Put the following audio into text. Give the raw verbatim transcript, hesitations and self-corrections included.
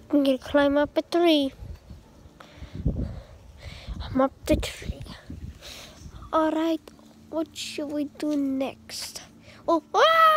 I'm gonna climb up a tree. I'm up the tree. Alright, what should we do next? Oh, ah!